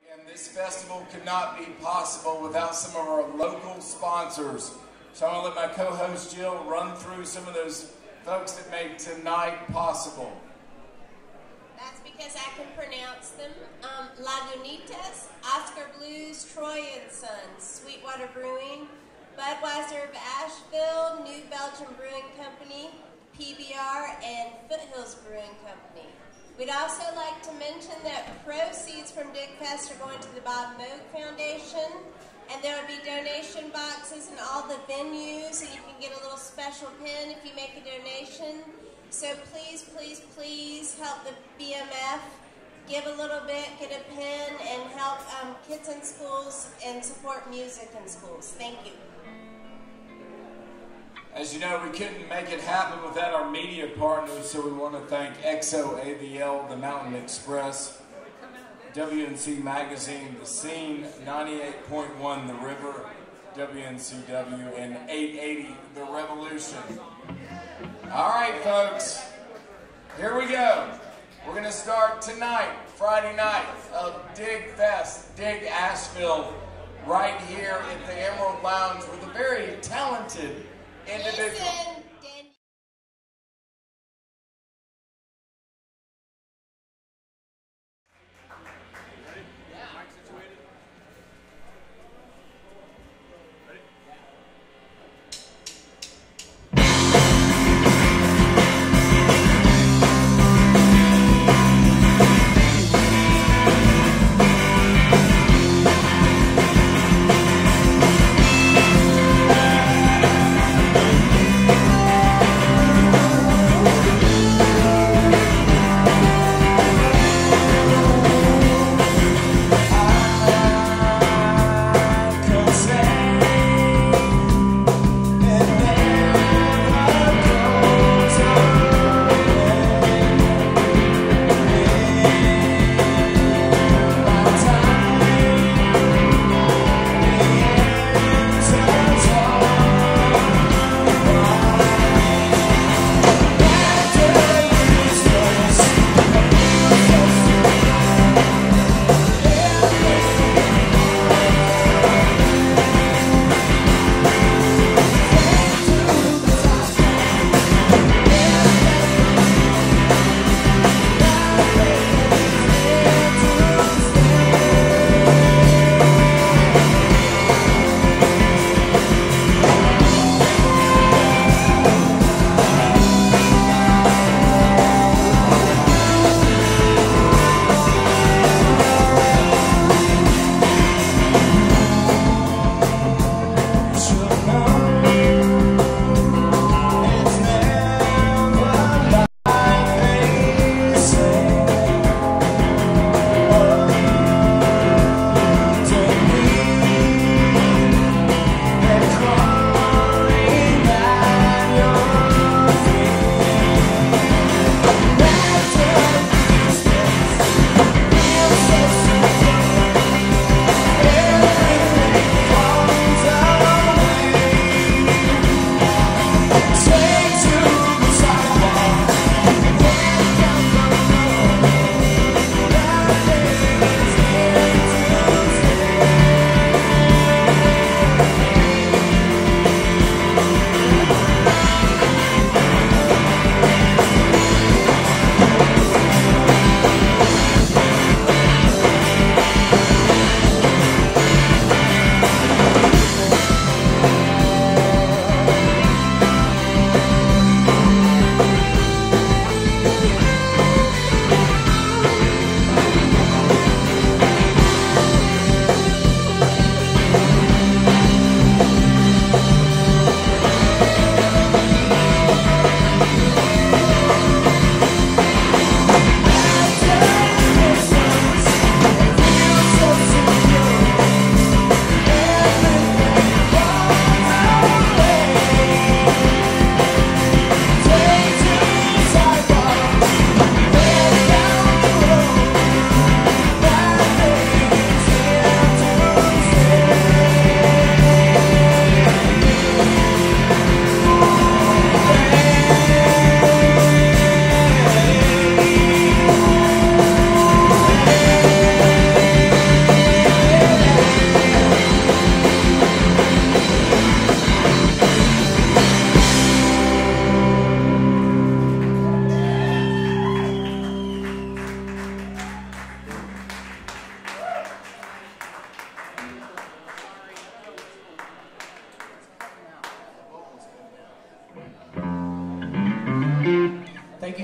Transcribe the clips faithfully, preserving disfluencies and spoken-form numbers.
And this festival could not be possible without some of our local sponsors. So I'm going to let my co-host Jill run through some of those folks that made tonight possible. That's because I can pronounce them. Um, Lagunitas, Oscar Blues, Troy and Sons, Sweetwater Brewing, Budweiser of Asheville, New Belgium Brewing Company, P B R, and Foothills Brewing Company. We'd also like to mention that proceeds from Dig Fest are going to the Bob Moog Foundation, and there will be donation boxes in all the venues, and you can get a little special pin if you make a donation. So please, please, please help the B M F. Give a little bit, get a pin, and help um, kids in schools and support music in schools. Thank you. As you know, we couldn't make it happen without our media partners, so we want to thank X O A V L, The Mountain Express, W N C Magazine, The Scene, ninety-eight point one The River, W N C W, and eight eighty The Revolution. All right, folks, here we go. We're going to start tonight, Friday night, of Dig Fest, Dig Asheville, right here at the Emerald Lounge with a very talented individual. Listen. Thank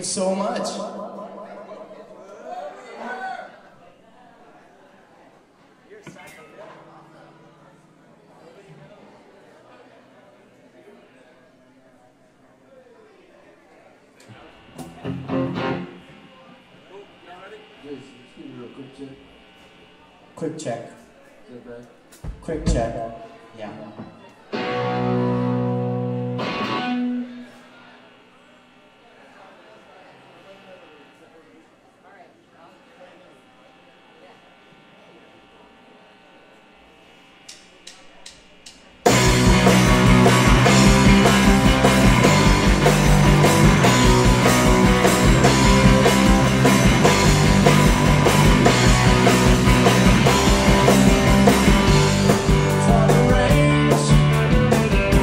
you so much. Quick check. Quick check. Yeah. For the range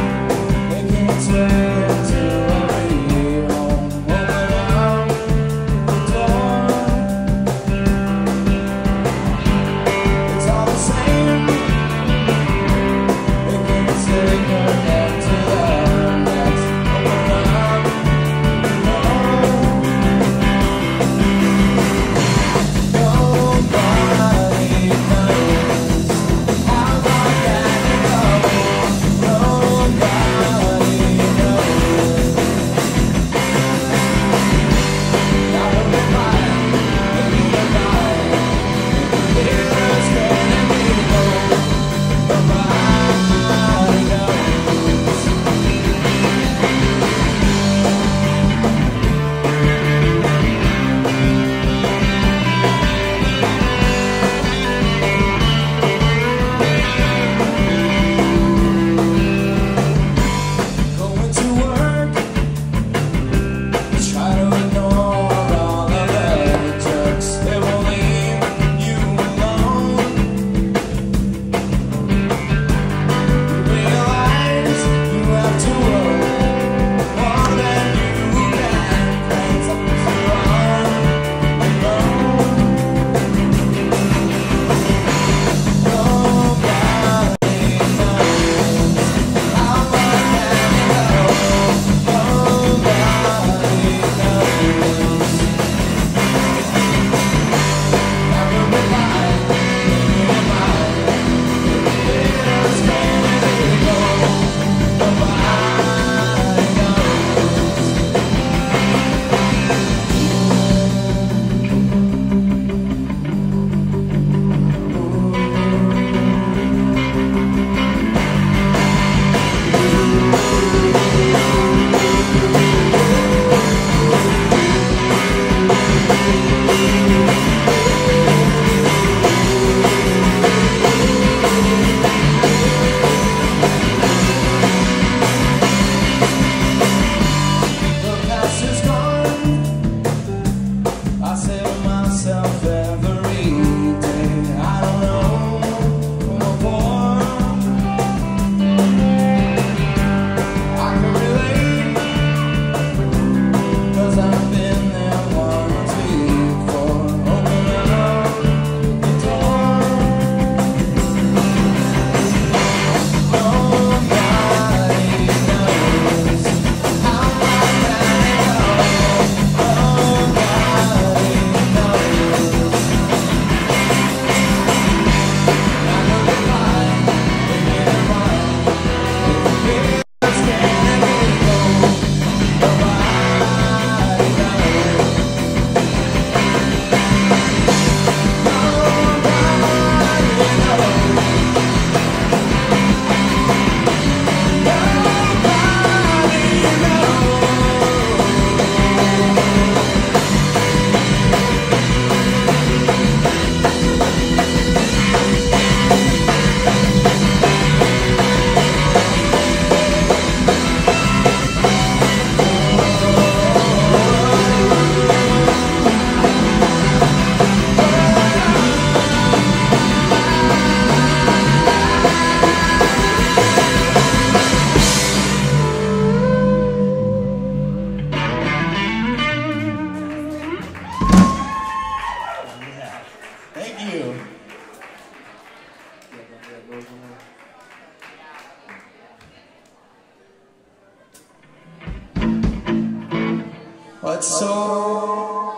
That's so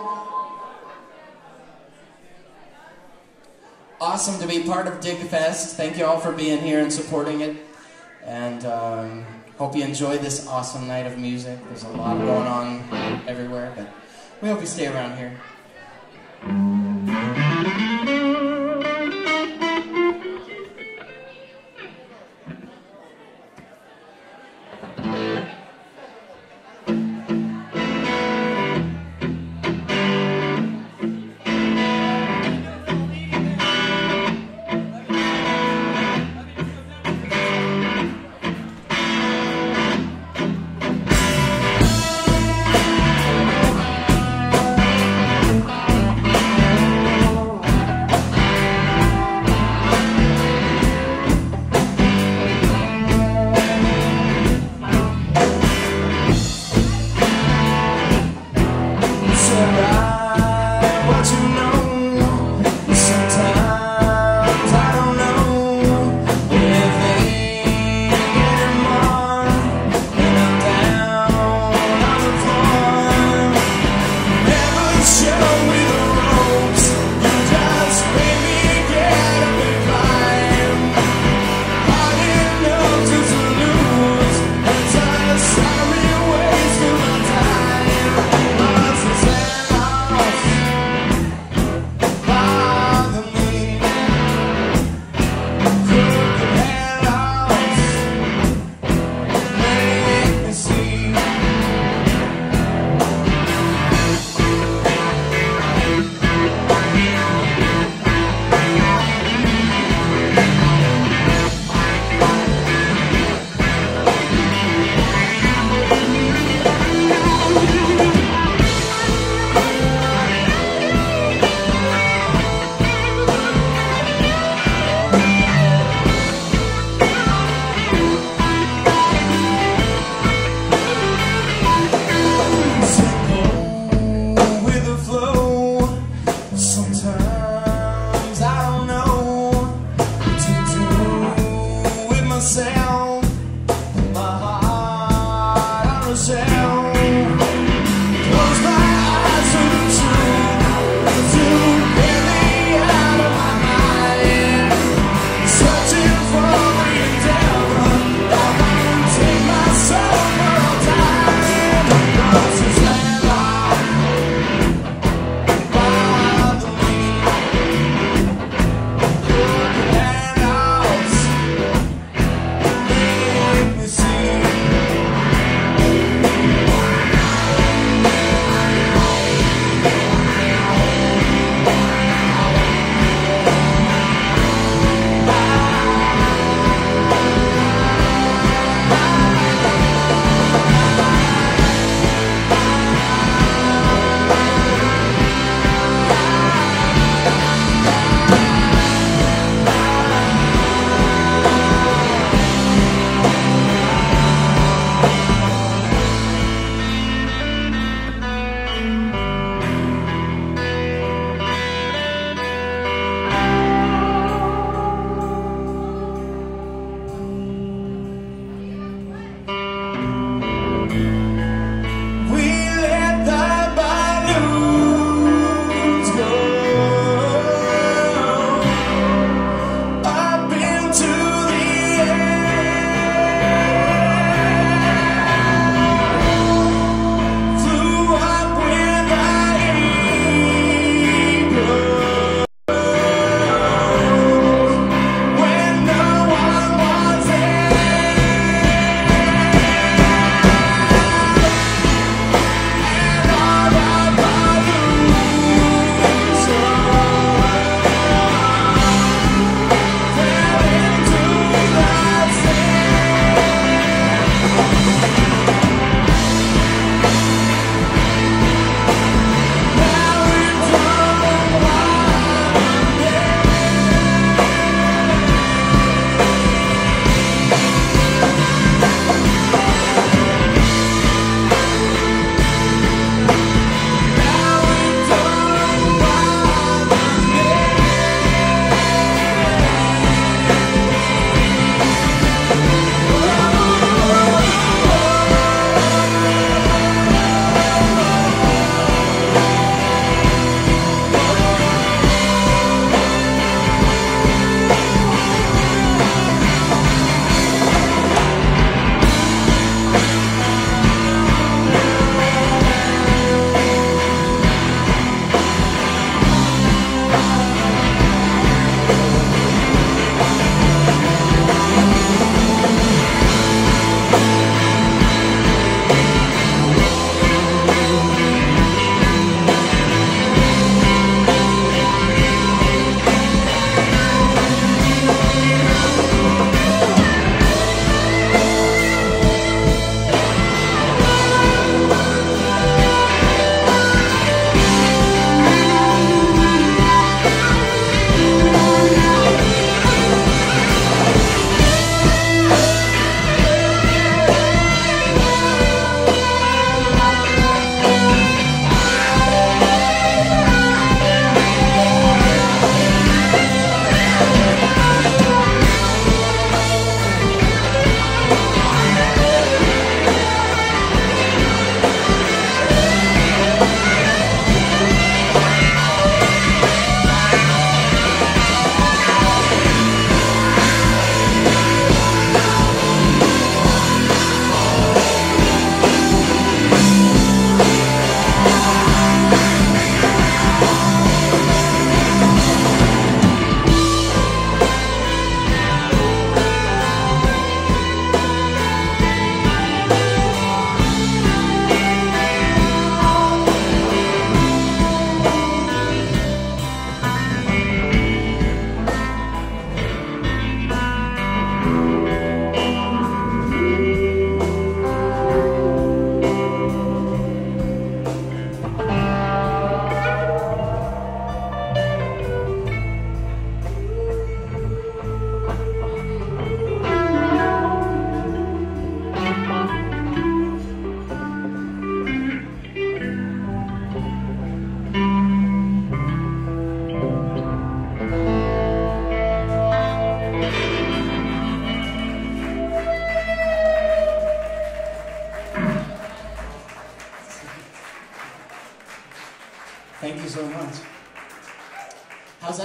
awesome to be part of DigFest. Thank you all for being here and supporting it. And um, hope you enjoy this awesome night of music. There's a lot going on everywhere, but we hope you stay around here.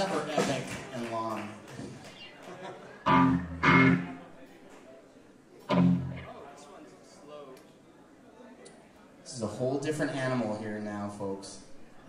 super epic and long. This is a whole different animal here now, folks.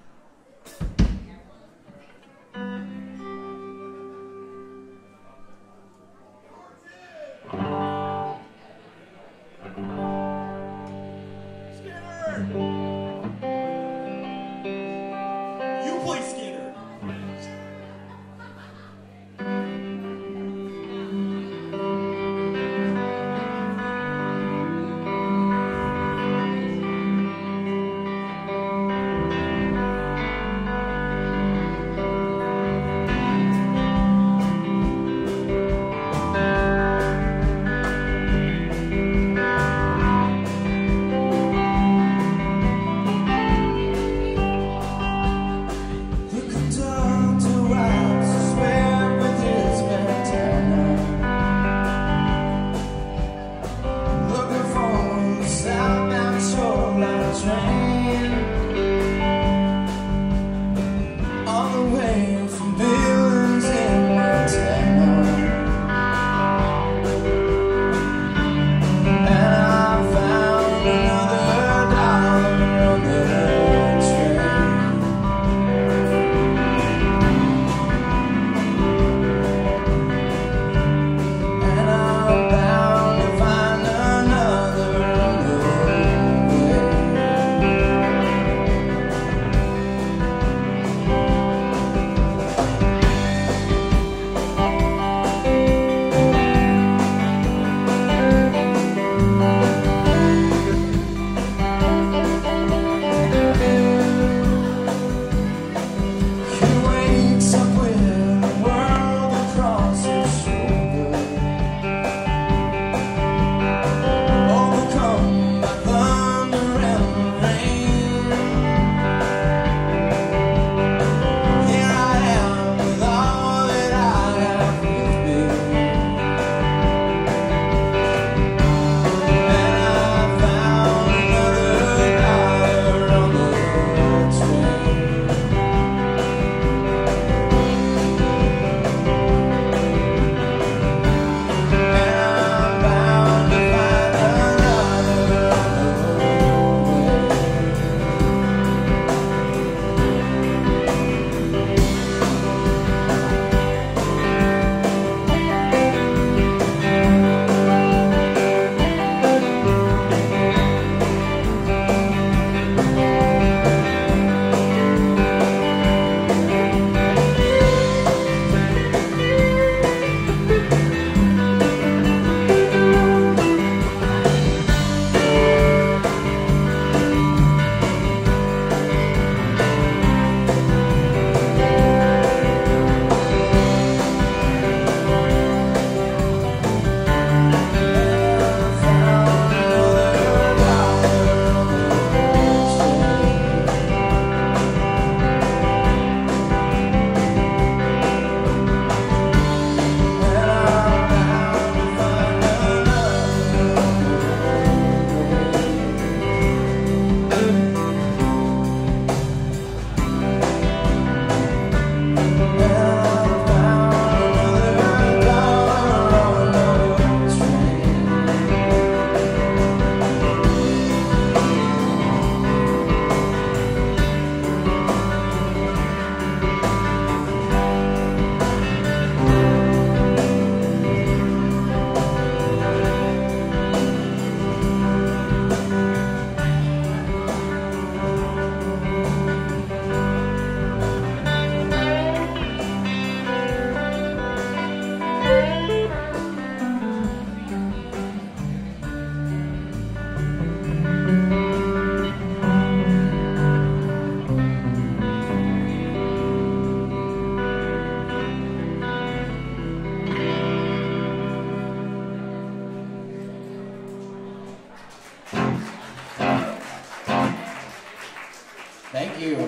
Thank you.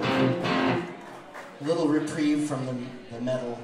A little reprieve from the, the metal.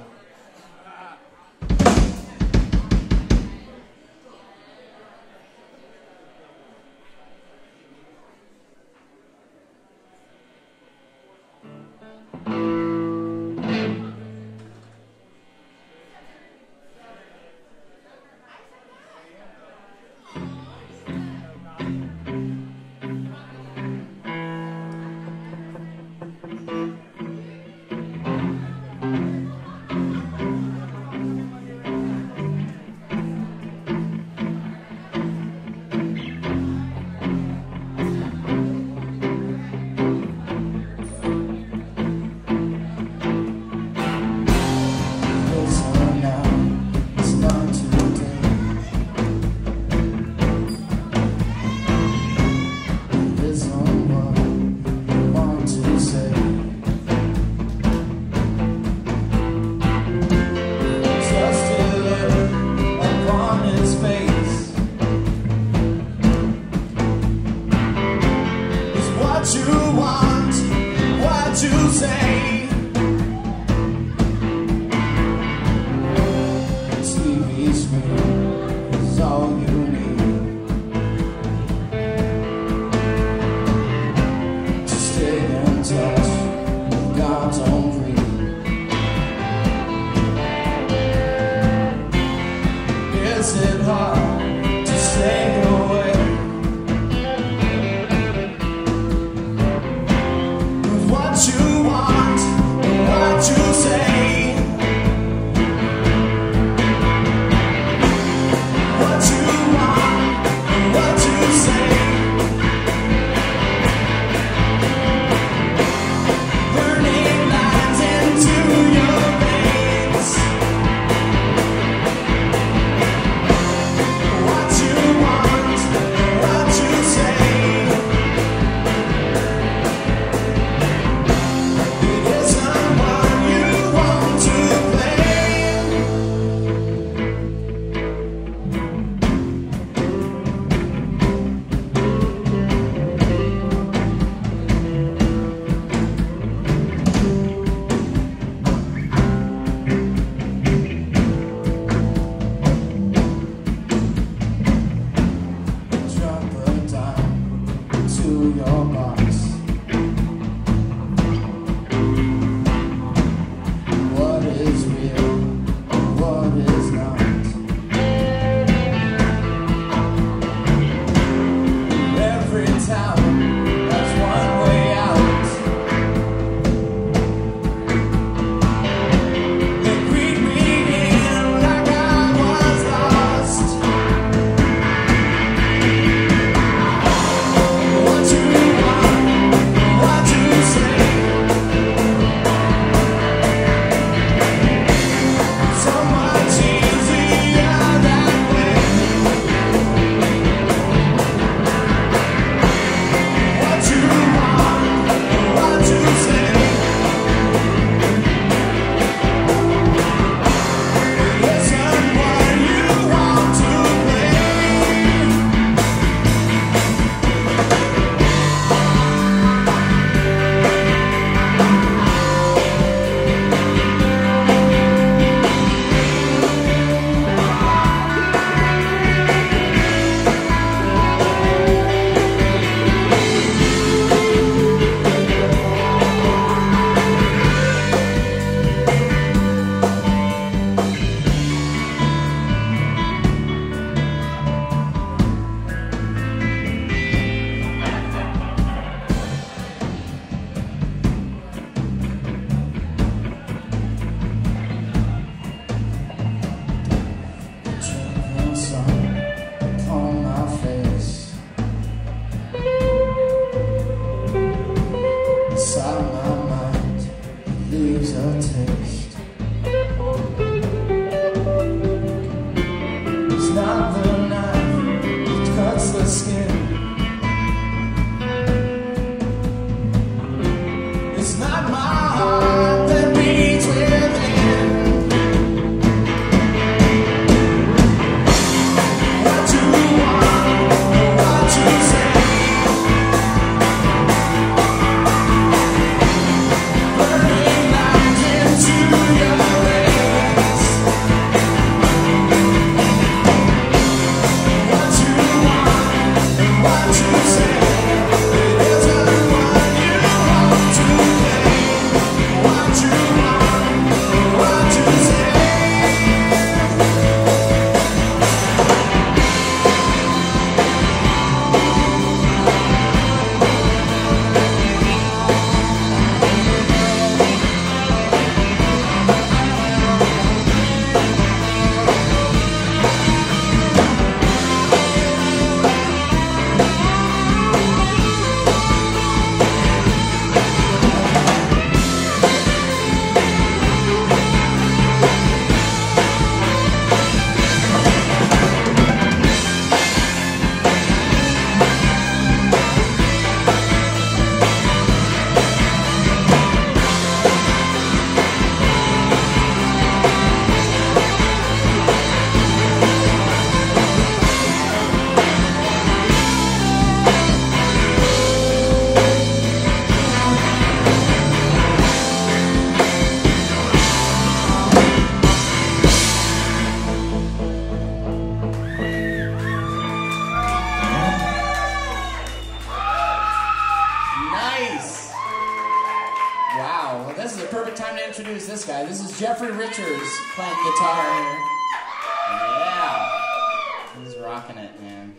guy. This is Jeffrey Richards playing guitar here. Yeah. He's rocking it, man.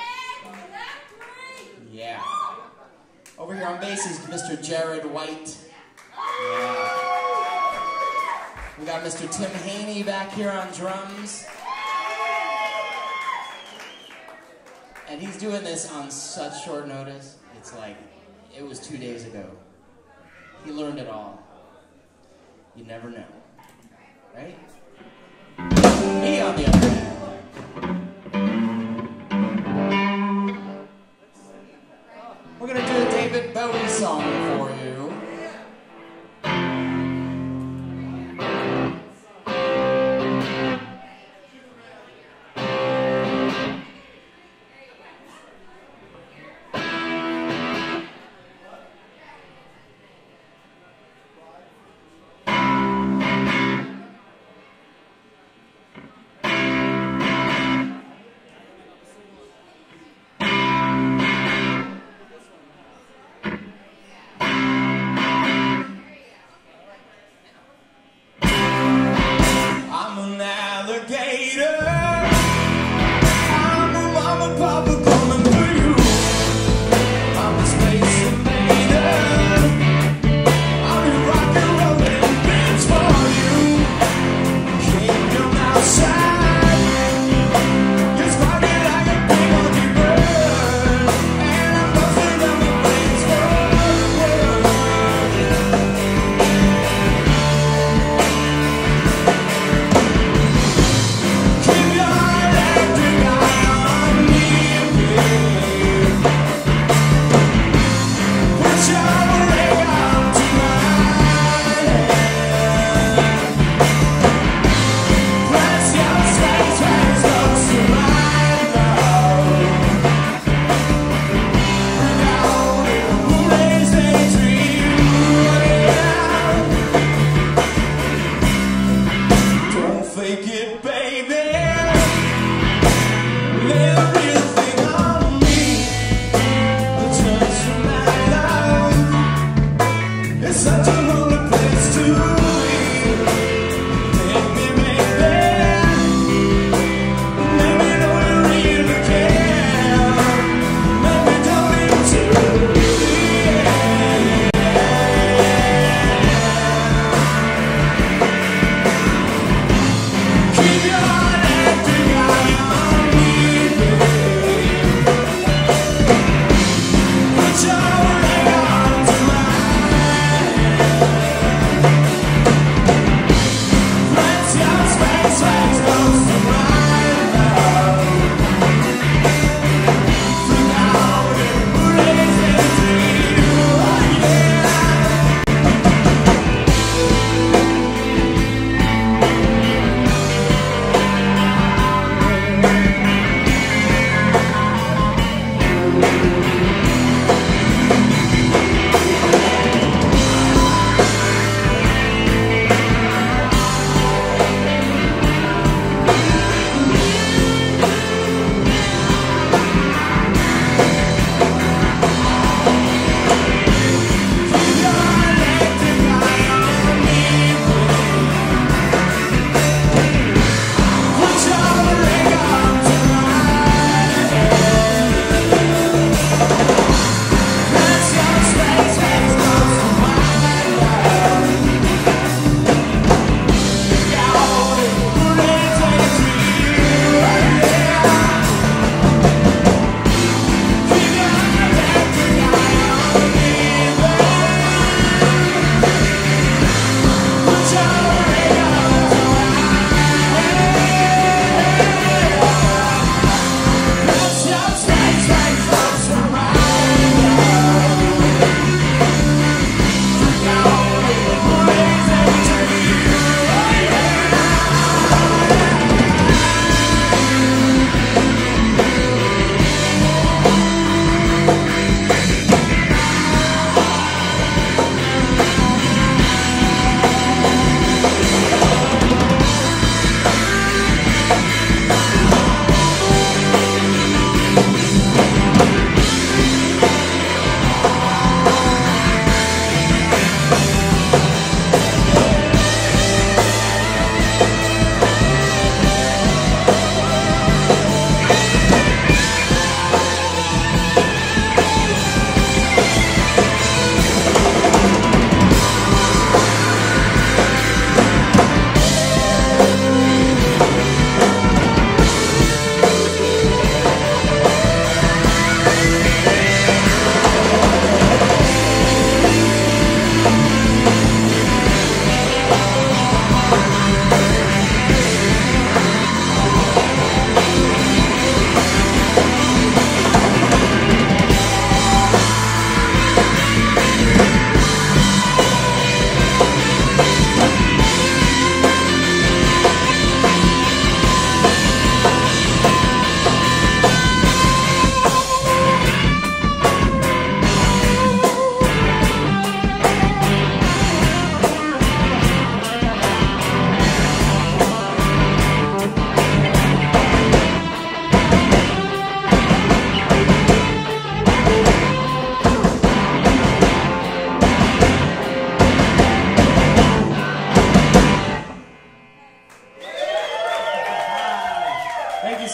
Yeah. Over here on bass is Mister Jared White. Yeah. We got Mister Tim Haney back here on drums. And he's doing this on such short notice. It's like, it was two days ago. He learned it all. You never know. Right? Me, on the other hand. We're going to do a David Bowie song for you. Keep your acting out on me, baby.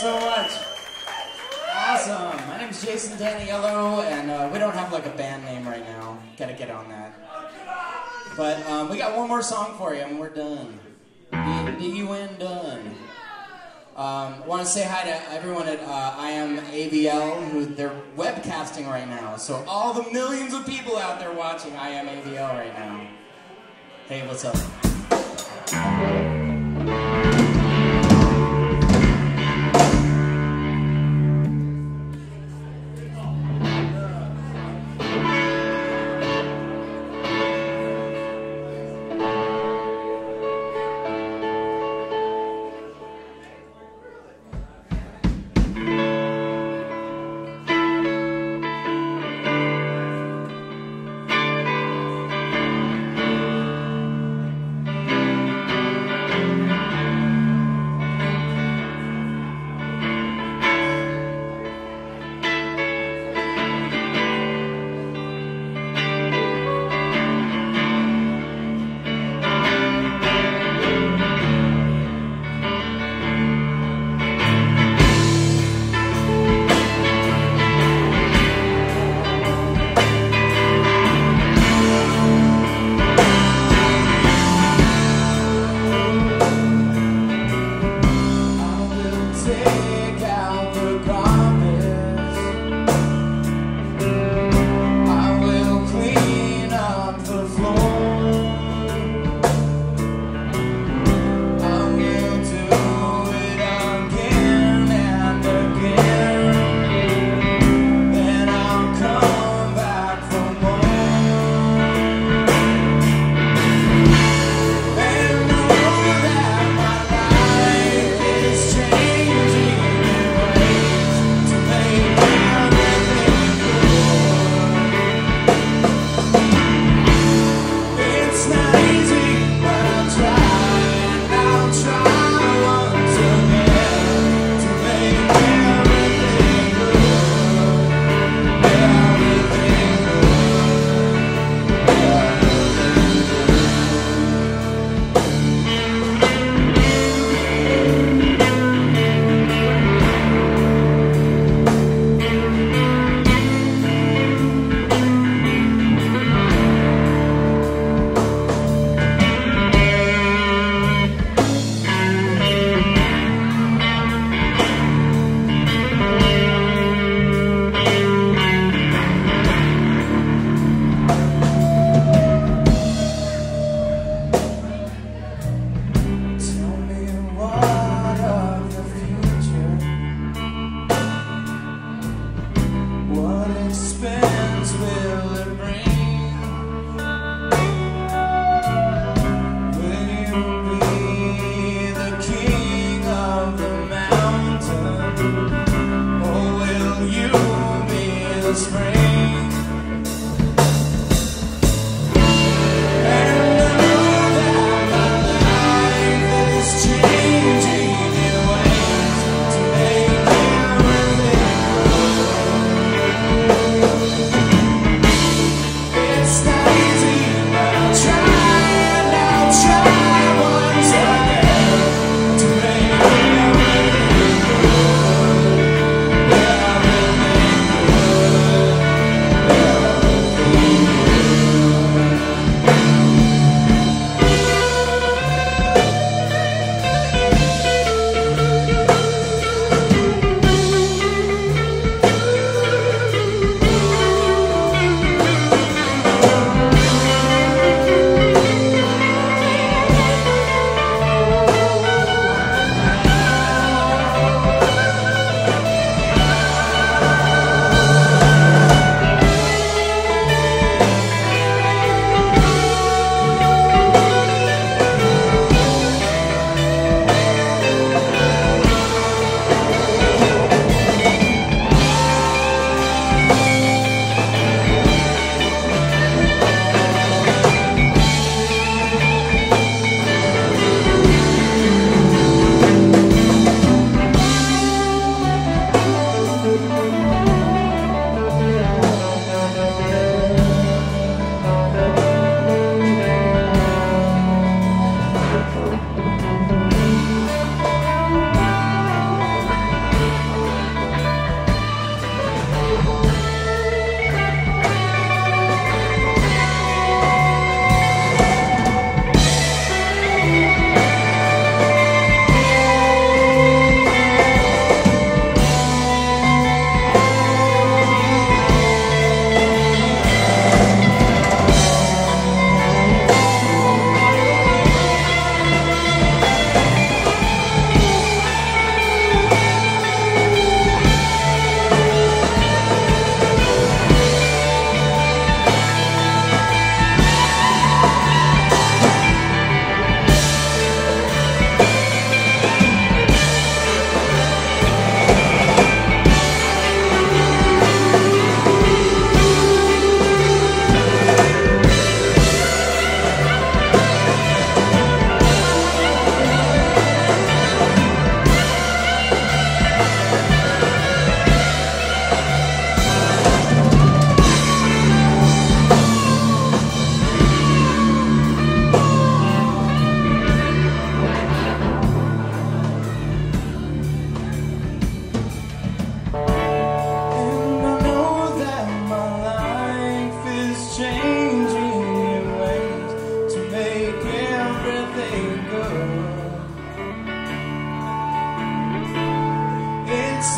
so much. Awesome. My name is Jason Daniello, and uh, we don't have like a band name right now. Gotta get on that. But um, we got one more song for you, and we're done. D U N done. Um, want to say hi to everyone at uh, I Am A V L, who they're webcasting right now. So all the millions of people out there watching I Am A V L right now. Hey, what's up?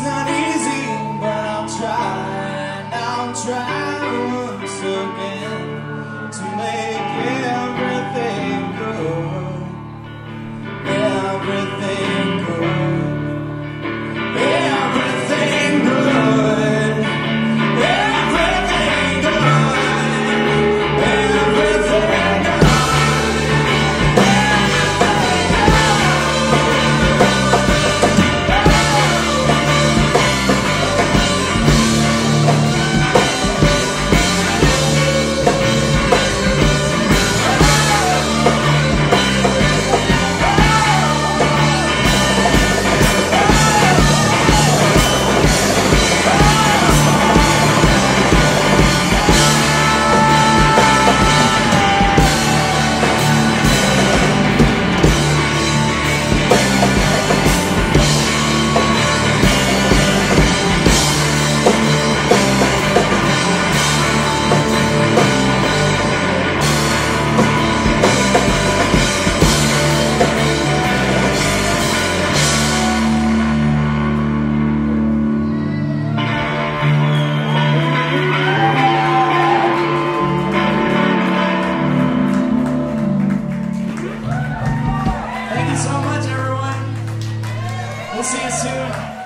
not easy, but I'll try, and I'll try once again to make everything good, everything good, everything good, everything good, everything good. Thank you so much, everyone. We'll see you soon.